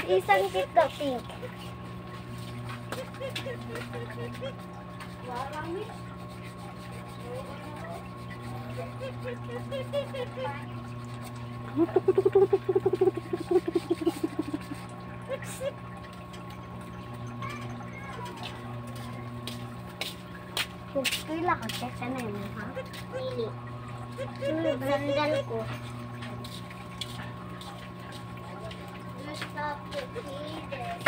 Isang kita pink. Kila ka teka na yun, ha? Ini. Brandal ko. Stop the feeder.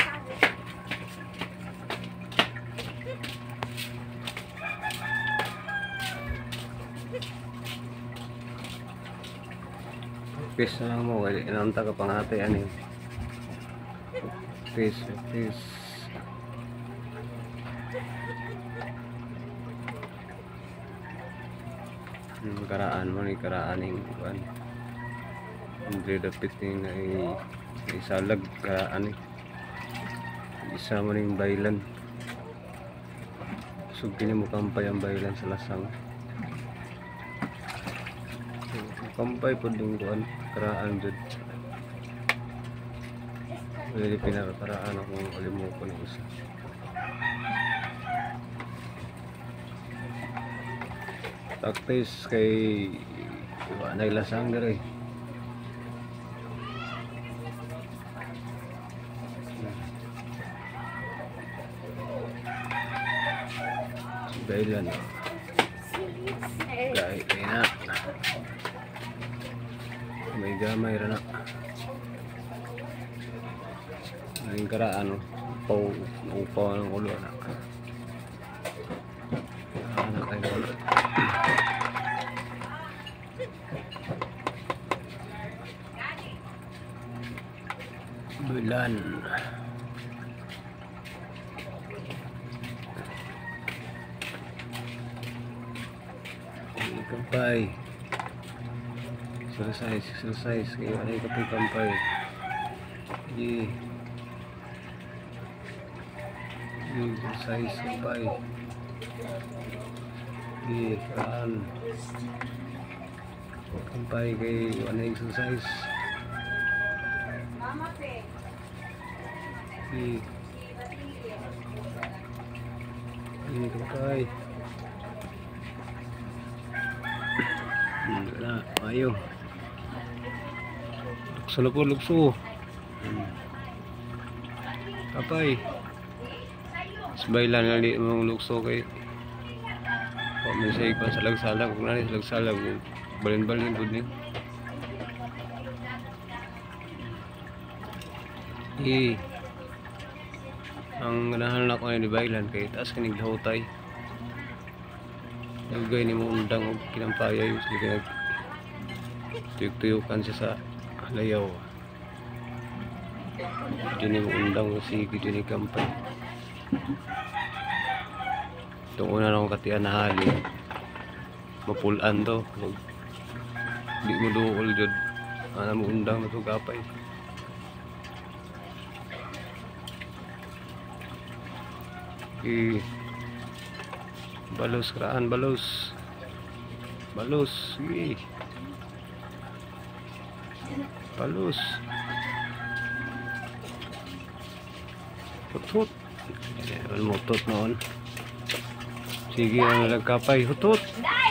Fish na lang mo, inanta ka pang ate, ano yun? Fish. Karaan mo ni karaan yung kuan. Hindi dapat ni na isalag karaan ni. Isa mo ning baylan. Sugin mo kampay ang baylan sa lasang. Kampay po din kuan karaan jud. Wala pinakakaraan akong alimo ko ng isa. Taktis kay wala lasang dere. Baylan. Gay na. May gamay ra na. Ang karaan upaw ng ulo na. Anak ay ulo. Bulan. Kampay. Exercise. Kaya ano yung kampay. Exercise kampay. Kan. Kampay kay ano yung exercise. Kampay. Na, ayo. Lukso. Kapay. Sebaylan na di mong lukso kay. Kung may say pa salag-salag, kung nani salag-salag, balin-balin gud ni. Ang ganahan ako ni baylan kay taas kanig hutay. Nagay ni mo undang og kinampayay sige tuyok-tuyukan siya sa layaw. Dini mo undang sige dini kampay. Itong una na akong katian na hali mapulan to. Di mo duol jud. Ana mo undang na to kapay. Balos keraan balos sige balos hutut mutot noon sige ang nagkapay hutut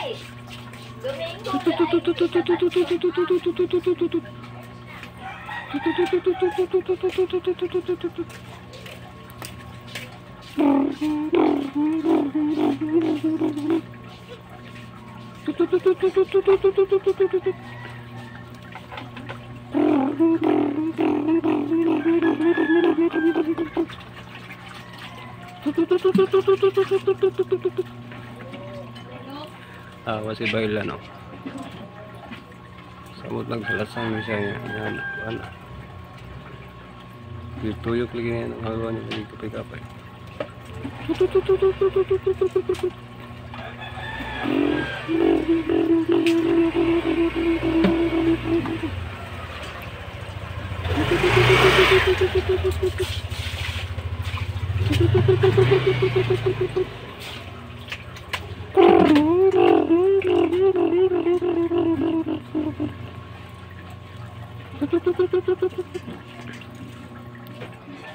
masih baylan no. Samot nagsalasang siya yan. Ano? Dituyok lagi niya ng halawa niya lagi kapay-kapay.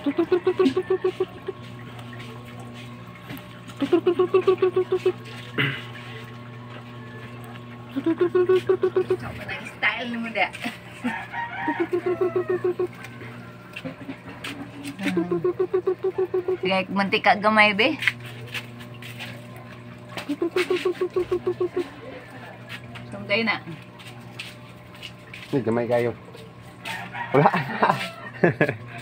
Apa lagi style ni muda? Kayak mantika gamay be. Sampai na. Ini gamay kayo. Wala.